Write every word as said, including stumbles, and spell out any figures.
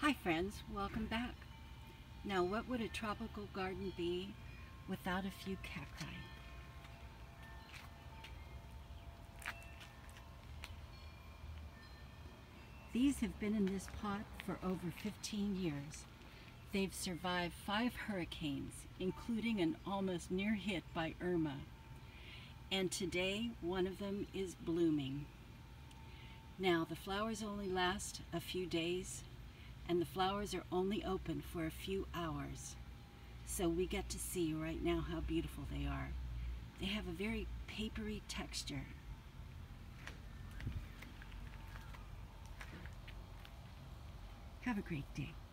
Hi friends, welcome back. Now what would a tropical garden be without a few cacti? These have been in this pot for over fifteen years. They've survived five hurricanes, including an almost near hit by Irma. And today, one of them is blooming. Now, the flowers only last a few days, and the flowers are only open for a few hours. So we get to see right now how beautiful they are. They have a very papery texture. Have a great day.